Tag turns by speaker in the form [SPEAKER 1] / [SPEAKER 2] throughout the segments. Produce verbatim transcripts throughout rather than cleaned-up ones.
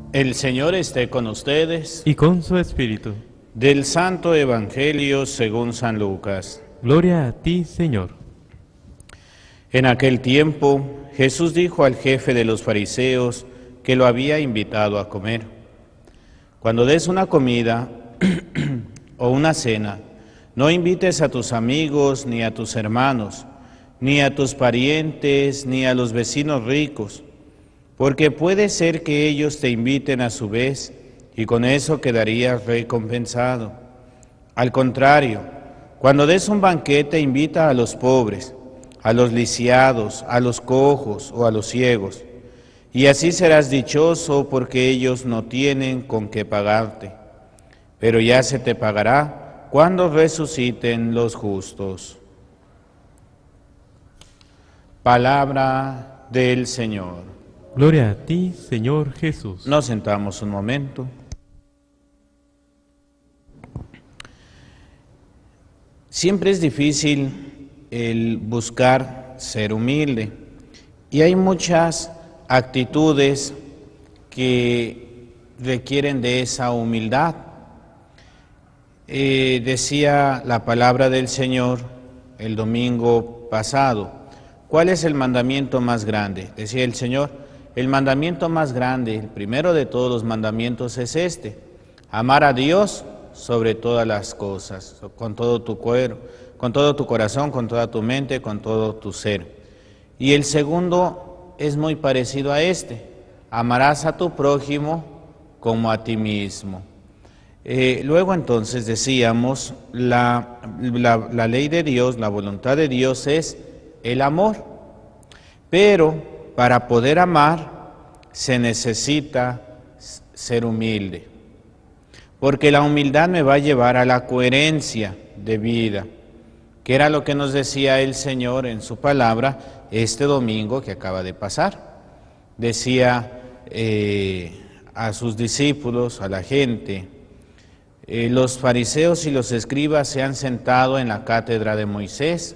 [SPEAKER 1] El Señor esté con ustedes.
[SPEAKER 2] Y con su espíritu.
[SPEAKER 1] Del Santo Evangelio según San Lucas.
[SPEAKER 2] Gloria a ti, Señor.
[SPEAKER 1] En aquel tiempo, Jesús dijo al jefe de los fariseos que lo había invitado a comer: cuando des una comida o una cena, no invites a tus amigos, ni a tus hermanos, ni a tus parientes, ni a los vecinos ricos, porque puede ser que ellos te inviten a su vez, y con eso quedarías recompensado. Al contrario, cuando des un banquete, invita a los pobres, a los lisiados, a los cojos o a los ciegos, y así serás dichoso, porque ellos no tienen con qué pagarte. Pero ya se te pagará cuando resuciten los justos. Palabra del Señor.
[SPEAKER 2] Gloria a ti, Señor Jesús.
[SPEAKER 1] Nos sentamos un momento. Siempre es difícil el buscar ser humilde, y hay muchas actitudes que requieren de esa humildad. Eh, decía la palabra del Señor el domingo pasado: ¿cuál es el mandamiento más grande? Decía el Señor: el mandamiento más grande, el primero de todos los mandamientos es este: amar a Dios sobre todas las cosas, con todo tu cuerpo, con todo tu corazón, con toda tu mente, con todo tu ser. Y el segundo es muy parecido a este: amarás a tu prójimo como a ti mismo. Eh, luego entonces decíamos, la, la, la ley de Dios, la voluntad de Dios es el amor, pero para poder amar se necesita ser humilde, porque la humildad me va a llevar a la coherencia de vida, que era lo que nos decía el Señor en su palabra este domingo que acaba de pasar. Decía eh, a sus discípulos, a la gente: eh, los fariseos y los escribas se han sentado en la cátedra de Moisés.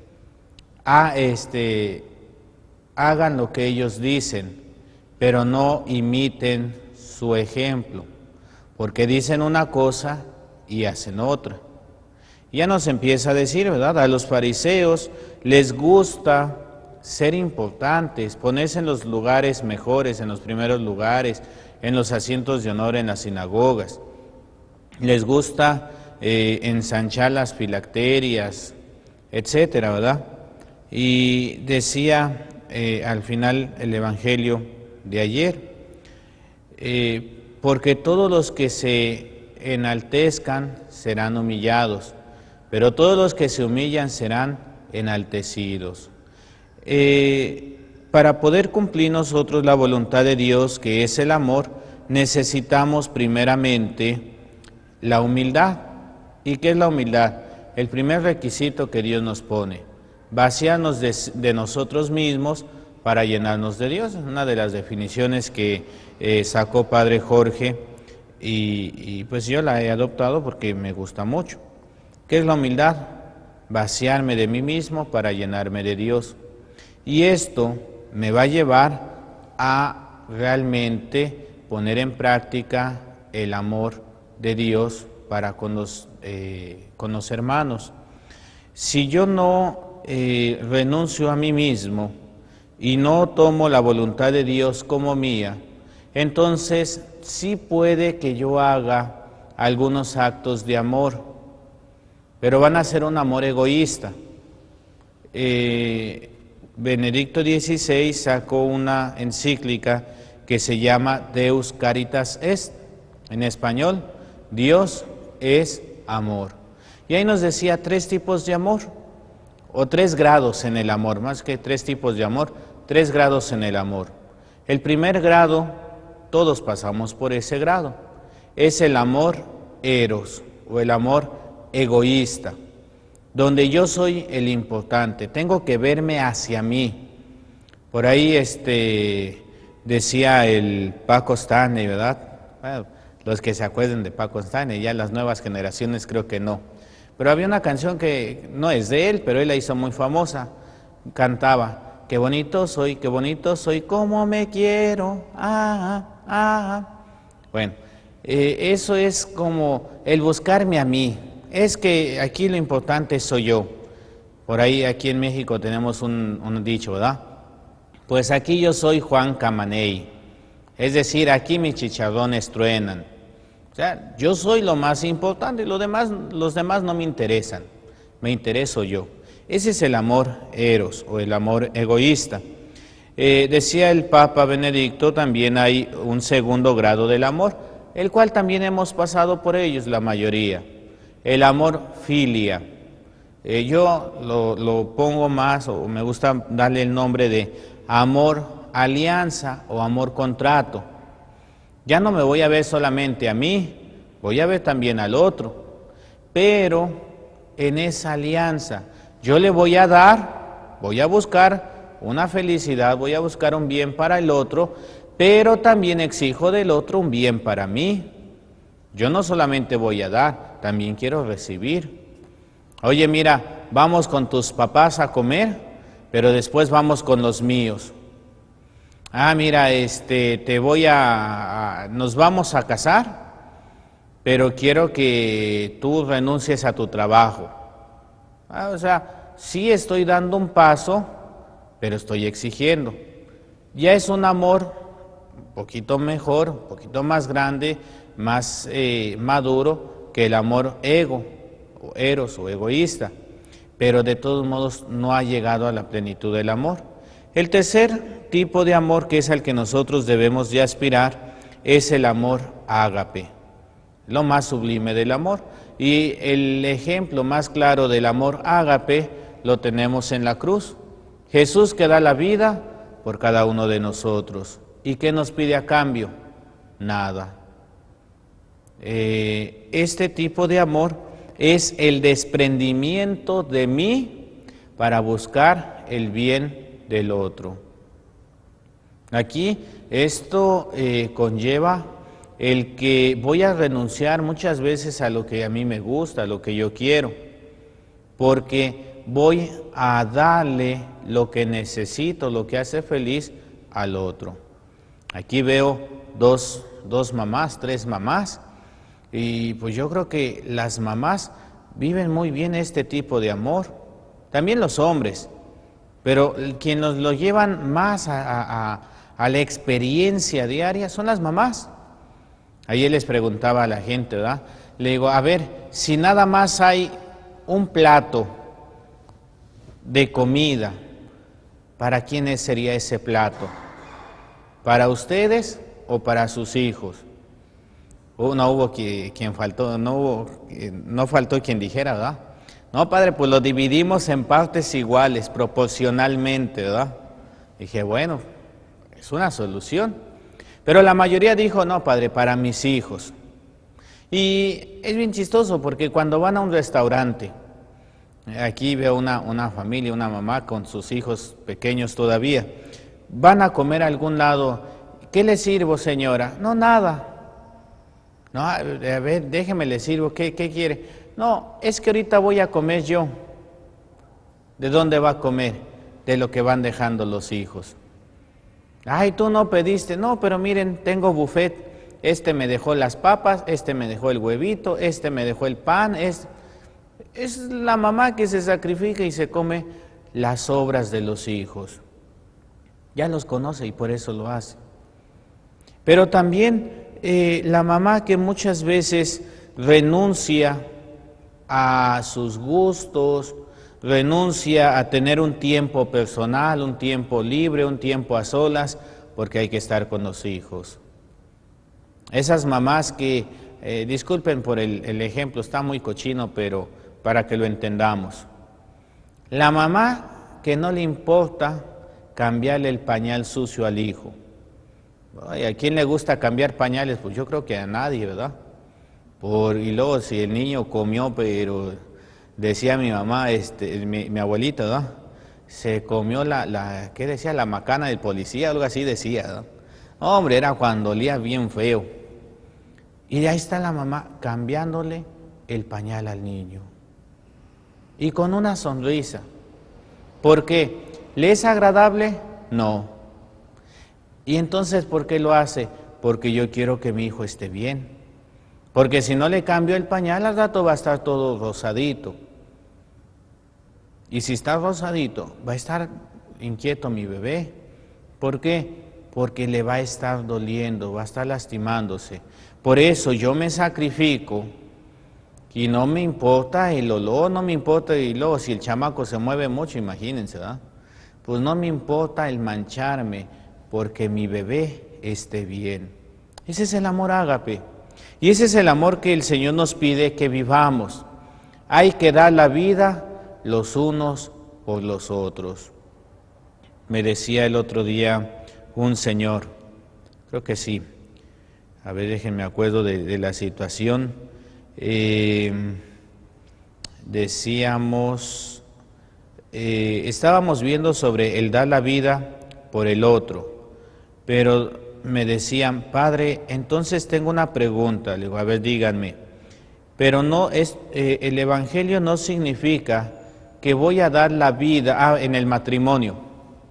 [SPEAKER 1] A este, hagan lo que ellos dicen, pero no imiten su ejemplo, porque dicen una cosa y hacen otra. Ya nos empieza a decir, ¿verdad? A los fariseos les gusta ser importantes, ponerse en los lugares mejores, en los primeros lugares, en los asientos de honor en las sinagogas. Les gusta eh, ensanchar las filacterias, etcétera, ¿verdad? Y decía eh, al final el Evangelio de ayer: eh, porque todos los que se enaltezcan serán humillados, pero todos los que se humillan serán enaltecidos. Eh, para poder cumplir nosotros la voluntad de Dios, que es el amor, necesitamos primeramente la humildad. ¿Y qué es la humildad? El primer requisito que Dios nos pone: vaciarnos de, de nosotros mismos para llenarnos de Dios. Es una de las definiciones que eh, sacó Padre Jorge, y, y pues yo la he adoptado porque me gusta mucho. ¿Qué es la humildad? Vaciarme de mí mismo para llenarme de Dios. Y esto me va a llevar a realmente poner en práctica el amor de Dios para con los, eh, con los hermanos. Si yo no eh, renuncio a mí mismo y no tomo la voluntad de Dios como mía, entonces sí puede que yo haga algunos actos de amor, pero van a ser un amor egoísta. Eh, Benedicto dieciséis sacó una encíclica que se llama Deus Caritas Est, en español: Dios es amor. Y ahí nos decía tres tipos de amor, o tres grados en el amor, más que tres tipos de amor, tres grados en el amor. El primer grado, todos pasamos por ese grado, es el amor eros, o el amor egoísta, donde yo soy el importante, tengo que verme hacia mí. Por ahí este, decía el Paco Stanley, ¿verdad? Bueno, los que se acuerden de Paco Stanley, ya las nuevas generaciones creo que no. Pero había una canción que no es de él, pero él la hizo muy famosa. Cantaba: qué bonito soy, qué bonito soy, cómo me quiero, ah, ah, ah. Bueno, eh, eso es como el buscarme a mí. Es que aquí lo importante soy yo. Por ahí, aquí en México tenemos un, un dicho, ¿verdad? Pues aquí yo soy Juan Camaney. Es decir, aquí mis chicharrones truenan. O sea, yo soy lo más importante y los demás, los demás no me interesan. Me intereso yo. Ese es el amor eros o el amor egoísta. Eh, decía el Papa Benedicto, también hay un segundo grado del amor, el cual también hemos pasado por ellos la mayoría. El amor filia. Eh, yo lo, lo pongo más, o me gusta darle el nombre de amor alianza o amor contrato. Ya no me voy a ver solamente a mí, voy a ver también al otro, pero en esa alianza yo le voy a dar, voy a buscar una felicidad, voy a buscar un bien para el otro, pero también exijo del otro un bien para mí. Yo no solamente voy a dar, también quiero recibir. Oye, mira, vamos con tus papás a comer, pero después vamos con los míos. Ah, mira, este, te voy a, a, nos vamos a casar, pero quiero que tú renuncies a tu trabajo. Ah, o sea, sí estoy dando un paso, pero estoy exigiendo. Ya es un amor un poquito mejor, un poquito más grande, más eh, maduro que el amor ego, o eros o egoísta, pero de todos modos no ha llegado a la plenitud del amor. El tercer tipo de amor, que es al que nosotros debemos de aspirar, es el amor ágape, lo más sublime del amor. Y el ejemplo más claro del amor ágape lo tenemos en la cruz. Jesús que da la vida por cada uno de nosotros. ¿Y qué nos pide a cambio? Nada. Eh, este tipo de amor es el desprendimiento de mí para buscar el bien del otro. Aquí esto eh, conlleva el que voy a renunciar muchas veces a lo que a mí me gusta, a lo que yo quiero, porque voy a darle lo que necesito, lo que hace feliz al otro. Aquí veo dos, dos mamás, tres mamás, y pues yo creo que las mamás viven muy bien este tipo de amor, también los hombres, pero quienes nos lo llevan más a, a, a la experiencia diaria son las mamás. Ayer les preguntaba a la gente, ¿verdad? Le digo, a ver, si nada más hay un plato de comida, ¿para quiénes sería ese plato? ¿Para ustedes o para sus hijos? Uh, no hubo quien, quien faltó, no hubo, no faltó quien dijera, ¿verdad? No, padre, pues lo dividimos en partes iguales, proporcionalmente, ¿verdad? Dije, bueno, es una solución. Pero la mayoría dijo, no, padre, para mis hijos. Y es bien chistoso porque cuando van a un restaurante, aquí veo una, una familia, una mamá con sus hijos pequeños todavía, van a comer a algún lado, ¿qué le sirvo, señora? No, nada. No, a ver, déjeme le sirvo, ¿qué, qué quiere? No, es que ahorita voy a comer yo. ¿De dónde va a comer? De lo que van dejando los hijos. Ay, tú no pediste. No, pero miren, tengo buffet. Este me dejó las papas, este me dejó el huevito, este me dejó el pan. Es, es la mamá que se sacrifica y se come las sobras de los hijos. Ya los conoce y por eso lo hace. Pero también eh, la mamá que muchas veces renuncia a sus gustos, renuncia a tener un tiempo personal, un tiempo libre, un tiempo a solas, porque hay que estar con los hijos. Esas mamás que, eh, disculpen por el, el ejemplo, está muy cochino, pero para que lo entendamos. La mamá que no le importa cambiarle el pañal sucio al hijo. Ay, ¿a quién le gusta cambiar pañales? Pues yo creo que a nadie, ¿verdad? Por, y luego si el niño comió, pero decía mi mamá, este, mi, mi abuelita, ¿verdad? Se comió la, la, ¿qué decía? La macana del policía, algo así decía, ¿verdad? Hombre, era cuando olía bien feo. Y ahí está la mamá cambiándole el pañal al niño. Y con una sonrisa. ¿Por qué? ¿Le es agradable? No. ¿Y entonces por qué lo hace? porque yo quiero que mi hijo esté bien. Porque si no le cambio el pañal, al rato va a estar todo rosadito. Y si está rosadito, va a estar inquieto mi bebé. ¿Por qué? Porque le va a estar doliendo, va a estar lastimándose. Por eso yo me sacrifico y no me importa el olor, no me importa y luego si el chamaco se mueve mucho, imagínense, ¿verdad? Pues no me importa el mancharme porque mi bebé esté bien. Ese es el amor ágape. Y ese es el amor que el Señor nos pide que vivamos. Hay que dar la vida los unos por los otros. Me decía el otro día un señor, creo que sí, a ver, déjenme acuerdo de, de la situación, eh, decíamos, eh, estábamos viendo sobre el dar la vida por el otro, pero me decían, padre, entonces tengo una pregunta, le digo, a ver, díganme, pero no es, eh, el evangelio no significa que voy a dar la vida ah, en el matrimonio.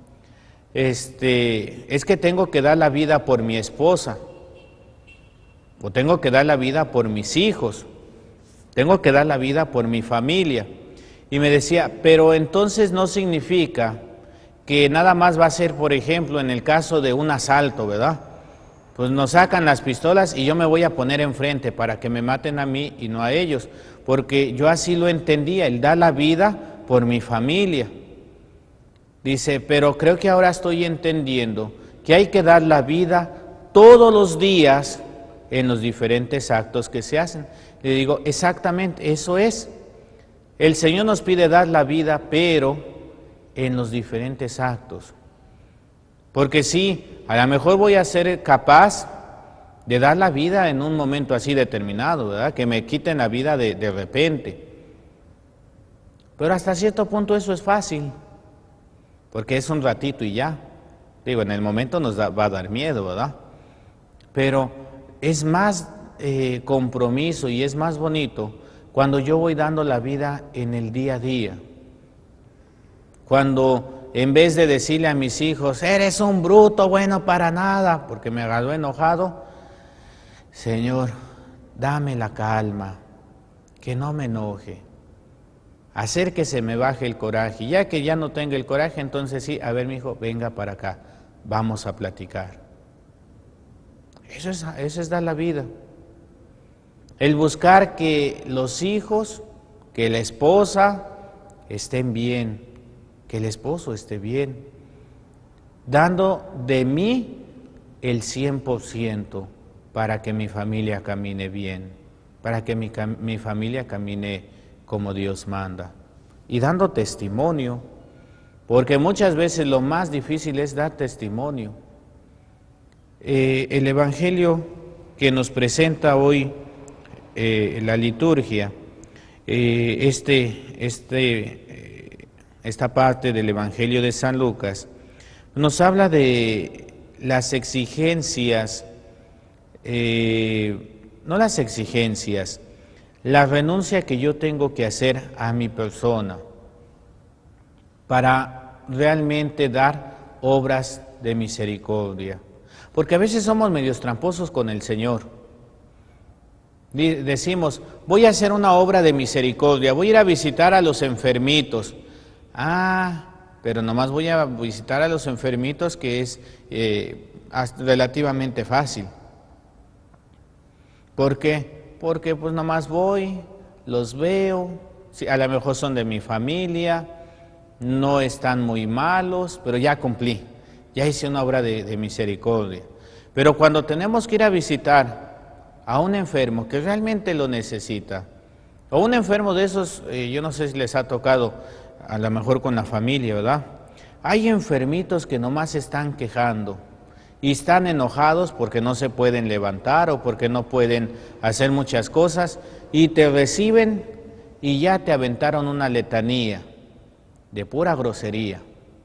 [SPEAKER 1] Este, es que tengo que dar la vida por mi esposa, o tengo que dar la vida por mis hijos, tengo que dar la vida por mi familia. Y me decía, pero entonces no significa que nada más va a ser, por ejemplo, en el caso de un asalto, ¿verdad? Pues nos sacan las pistolas y yo me voy a poner enfrente para que me maten a mí y no a ellos, porque yo así lo entendía, el dar la vida por mi familia. Dice, pero creo que ahora estoy entendiendo que hay que dar la vida todos los días en los diferentes actos que se hacen. Le digo, exactamente, eso es. El Señor nos pide dar la vida, pero en los diferentes actos. Porque sí, a lo mejor voy a ser capaz de dar la vida en un momento así determinado, ¿verdad? Que me quiten la vida de, de repente. Pero hasta cierto punto eso es fácil. Porque es un ratito y ya. Digo, en el momento nos da, va a dar miedo, ¿verdad? Pero es más eh, compromiso y es más bonito cuando yo voy dando la vida en el día a día. Cuando en vez de decirle a mis hijos, eres un bruto, bueno para nada, porque me agarró enojado, Señor, dame la calma, que no me enoje. Hacer que se me baje el coraje, ya que ya no tenga el coraje, entonces sí, a ver mi hijo, venga para acá, vamos a platicar. Eso es, eso es dar la vida. El buscar que los hijos, que la esposa estén bien, que el esposo esté bien, dando de mí el cien por ciento para que mi familia camine bien, para que mi, mi familia camine como Dios manda, y dando testimonio, porque muchas veces lo más difícil es dar testimonio. Eh, el Evangelio que nos presenta hoy eh, la liturgia, eh, este, este, eh, esta parte del Evangelio de San Lucas, nos habla de las exigencias, eh, no las exigencias, la renuncia que yo tengo que hacer a mi persona para realmente dar obras de misericordia. Porque a veces somos medios tramposos con el Señor. Decimos, voy a hacer una obra de misericordia, voy a ir a visitar a los enfermitos. Ah, pero nomás voy a visitar a los enfermitos, que es eh, relativamente fácil. ¿Por qué? Porque pues nomás voy, los veo, sí, a lo mejor son de mi familia, no están muy malos, pero ya cumplí, ya hice una obra de, de misericordia. Pero cuando tenemos que ir a visitar a un enfermo que realmente lo necesita, o un enfermo de esos, eh, yo no sé si les ha tocado, a lo mejor con la familia, ¿verdad? Hay enfermitos que nomás están quejando, y están enojados porque no se pueden levantar o porque no pueden hacer muchas cosas, y te reciben y ya te aventaron una letanía de pura grosería.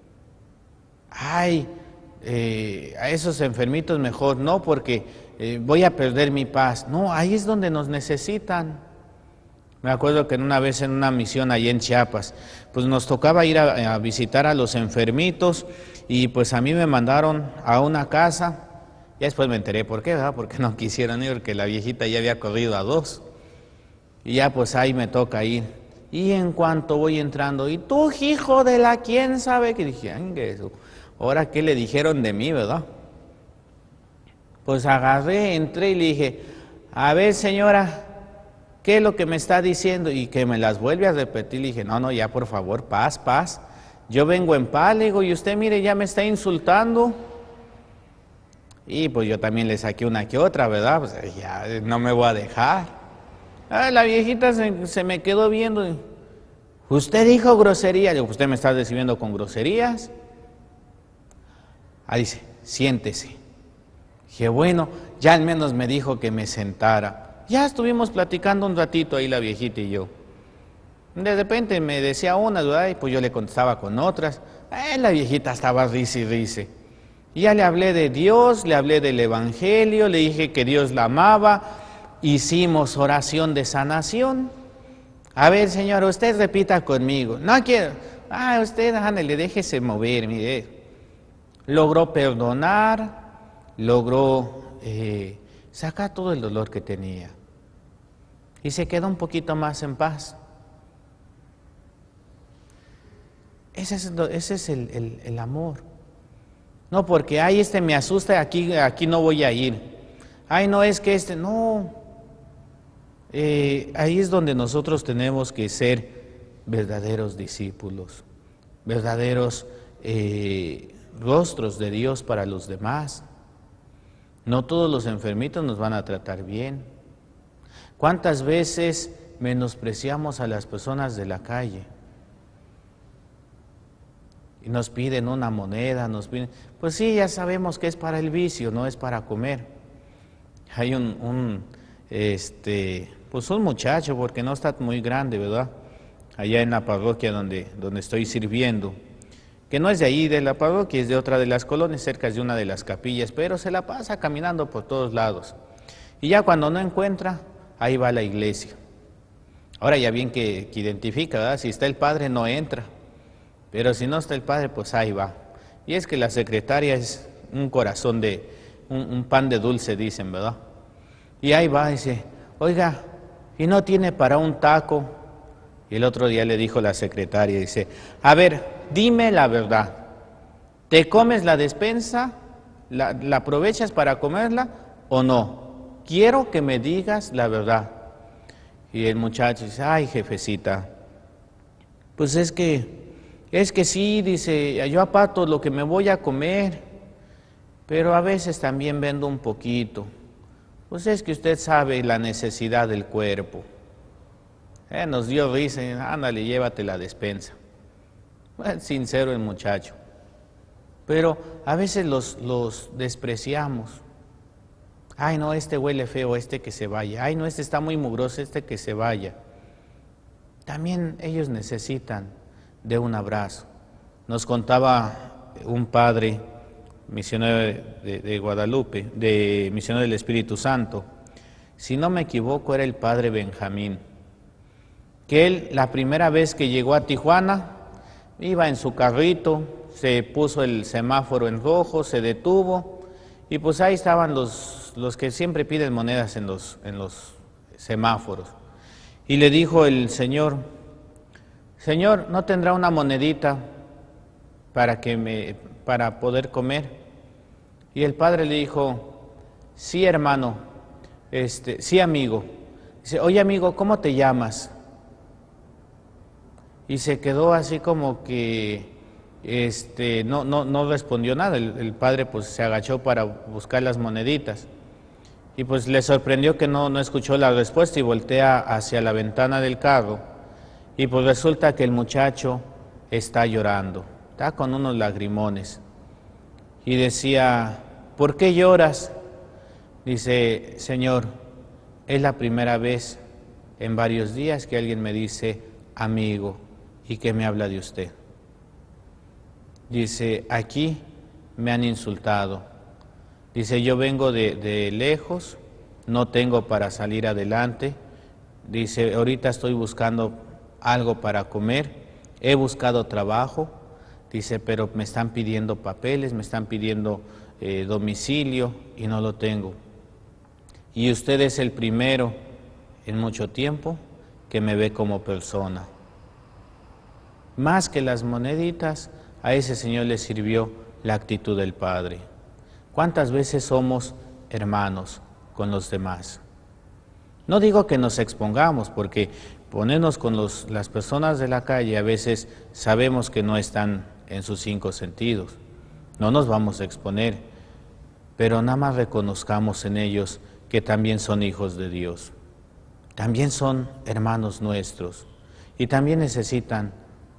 [SPEAKER 1] Ay, eh, a esos enfermitos mejor no, porque eh, voy a perder mi paz. No, ahí es donde nos necesitan. Me acuerdo que una vez en una misión allí en Chiapas, pues nos tocaba ir a, a visitar a los enfermitos, y pues a mí me mandaron a una casa Y después me enteré por qué, ¿verdad? Porque no quisieron ir, porque la viejita ya había corrido a dos. Y ya pues ahí me toca ir. Y en cuanto voy entrando, y tú, hijo de la quién sabe, que dije, eso, ahora qué le dijeron de mí, ¿verdad? Pues agarré, entré y le dije, a ver señora, ¿qué es lo que me está diciendo? Y que me las vuelve a repetir. Le dije, no, no, ya por favor, paz, paz. Yo vengo en paz, le digo, y usted mire, ya me está insultando. Y pues yo también le saqué una que otra, ¿verdad? Pues ya no me voy a dejar. Ah, la viejita se, se me quedó viendo. ¿Usted dijo grosería? Le digo, ¿usted me está recibiendo con groserías? Ah, dice, siéntese. Dije, bueno, ya al menos me dijo que me sentara. Ya estuvimos platicando un ratito ahí la viejita y yo. De repente me decía una, ¿verdad? Y pues yo le contestaba con otras. Eh, la viejita estaba risa y risa. Y ya le hablé de Dios, le hablé del Evangelio, le dije que Dios la amaba. Hicimos oración de sanación. A ver, señor, usted repita conmigo. No quiero. Ah, usted, ándale, déjese mover, mire. Logró perdonar, logró eh, sacar todo el dolor que tenía. Y se quedó un poquito más en paz. Ese es, ese es el, el, el amor. No porque, ay, este me asusta, aquí, aquí no voy a ir. Ay, no, es que este, no. Eh, ahí es donde nosotros tenemos que ser verdaderos discípulos, verdaderos eh, rostros de Dios para los demás. No todos los enfermitos nos van a tratar bien. ¿Cuántas veces menospreciamos a las personas de la calle? Y nos piden una moneda, nos piden, pues sí, ya sabemos que es para el vicio, no es para comer. Hay un, un este, pues un muchacho, porque no está muy grande, ¿verdad? Allá en la parroquia donde, donde estoy sirviendo, que no es de ahí de la parroquia, es de otra de las colonias, cerca de una de las capillas, pero se la pasa caminando por todos lados. Y ya cuando no encuentra, ahí va a la iglesia. Ahora ya bien que, que identifica, ¿verdad? Si está el padre no entra. Pero si no está el padre, pues ahí va. Y es que la secretaria es un corazón de, un, un pan de dulce, dicen, ¿verdad? Y ahí va, dice, oiga, ¿y no tiene para un taco? Y el otro día le dijo la secretaria, dice, a ver, dime la verdad, ¿te comes la despensa? ¿La, la aprovechas para comerla o no? Quiero que me digas la verdad. Y el muchacho dice, ay, jefecita, pues es que... Es que sí, dice, yo aparto lo que me voy a comer, pero a veces también vendo un poquito. Pues es que usted sabe la necesidad del cuerpo. Eh, nos dio risa, ándale, llévate la despensa. Bueno, sincero el muchacho. Pero a veces los, los despreciamos. Ay, no, este huele feo, este que se vaya. Ay, no, este está muy mugroso, este que se vaya. También ellos necesitan de un abrazo. Nos contaba un padre misionero de, de, de Guadalupe, de misionero del Espíritu Santo, si no me equivoco era el padre Benjamín, que él la primera vez que llegó a Tijuana, iba en su carrito, se puso el semáforo en rojo, se detuvo, y pues ahí estaban los, los que siempre piden monedas en los, en los semáforos, y le dijo el señor, Señor, ¿no tendrá una monedita para, que me, para poder comer? Y el padre le dijo, sí hermano, este, sí amigo. Dice, oye amigo, ¿cómo te llamas? Y se quedó así como que este, no, no, no respondió nada. El, el padre pues se agachó para buscar las moneditas. Y pues le sorprendió que no, no escuchó la respuesta y voltea hacia la ventana del carro. Y pues resulta que el muchacho está llorando, está con unos lagrimones. Y decía, ¿por qué lloras? Dice, Señor, es la primera vez en varios días que alguien me dice amigo y que me habla de usted. Dice, aquí me han insultado. Dice, yo vengo de, de lejos, no tengo para salir adelante. Dice, ahorita estoy buscando algo para comer, he buscado trabajo, dice, pero me están pidiendo papeles, me están pidiendo eh, domicilio y no lo tengo. Y usted es el primero en mucho tiempo que me ve como persona. Más que las moneditas, a ese señor le sirvió la actitud del Padre. ¿Cuántas veces somos hermanos con los demás? No digo que nos expongamos, porque ponernos con los, las personas de la calle a veces sabemos que no están en sus cinco sentidos. No nos vamos a exponer, pero nada más reconozcamos en ellos que también son hijos de Dios. También son hermanos nuestros y también necesitan,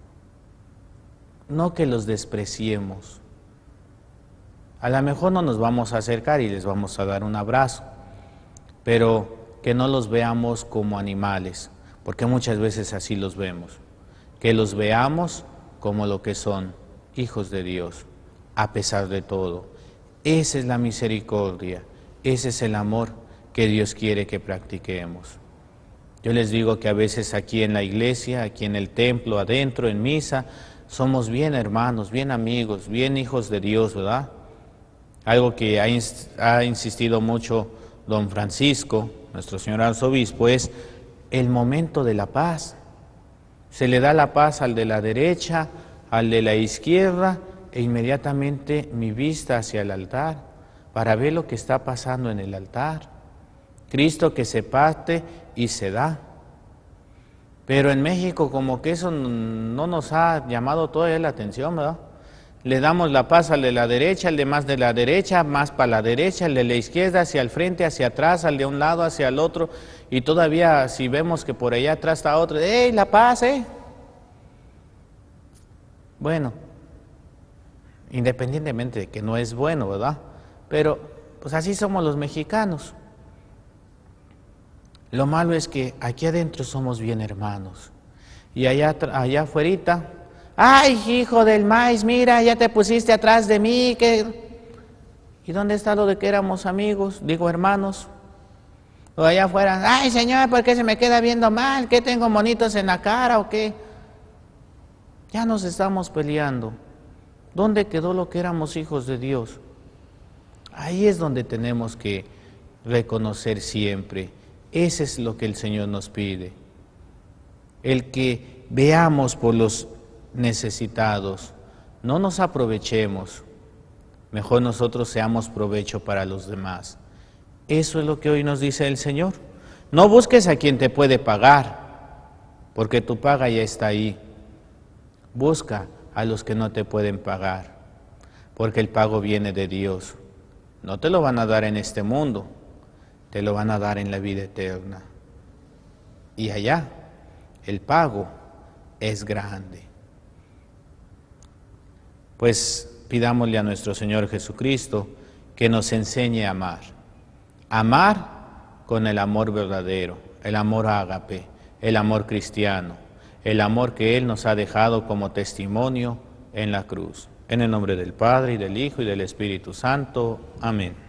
[SPEAKER 1] no que los despreciemos. A lo mejor no nos vamos a acercar y les vamos a dar un abrazo, pero que no los veamos como animales, porque muchas veces así los vemos. Que los veamos como lo que son, hijos de Dios, a pesar de todo. Esa es la misericordia, ese es el amor que Dios quiere que practiquemos. Yo les digo que a veces aquí en la iglesia, aquí en el templo, adentro, en misa, somos bien hermanos, bien amigos, bien hijos de Dios, ¿verdad? Algo que ha, ins ha insistido mucho don Francisco, nuestro señor arzobispo, es el momento de la paz. Se le da la paz al de la derecha, al de la izquierda, e inmediatamente mi vista hacia el altar, para ver lo que está pasando en el altar. Cristo que se parte y se da. Pero en México como que eso no nos ha llamado todavía la atención, ¿verdad? Le damos la paz al de la derecha, al de más de la derecha, más para la derecha, al de la izquierda, hacia el frente, hacia atrás, al de un lado, hacia el otro, y todavía si vemos que por allá atrás está otro, ¡ey, la paz, eh! Bueno, independientemente de que no es bueno, ¿verdad? Pero pues así somos los mexicanos. Lo malo es que aquí adentro somos bien hermanos, y allá, allá afuerita, ¡ay, hijo del maíz, mira, ya te pusiste atrás de mí! ¿Qué? ¿Y dónde está lo de que éramos amigos? Digo, hermanos. O allá afuera, ¡ay, señor, por qué se me queda viendo mal! ¿Qué tengo monitos en la cara o qué? Ya nos estamos peleando. ¿Dónde quedó lo que éramos hijos de Dios? Ahí es donde tenemos que reconocer siempre. Ese es lo que el Señor nos pide. El que veamos por los necesitados, no nos aprovechemos, mejor nosotros seamos provecho para los demás. Eso es lo que hoy nos dice el Señor. No busques a quien te puede pagar, porque tu paga ya está ahí. Busca a los que no te pueden pagar, porque el pago viene de Dios. No te lo van a dar en este mundo, te lo van a dar en la vida eterna. Y allá, el pago es grande. Pues pidámosle a nuestro Señor Jesucristo que nos enseñe a amar. Amar con el amor verdadero, el amor ágape, el amor cristiano, el amor que Él nos ha dejado como testimonio en la cruz. En el nombre del Padre, y del Hijo, y del Espíritu Santo. Amén.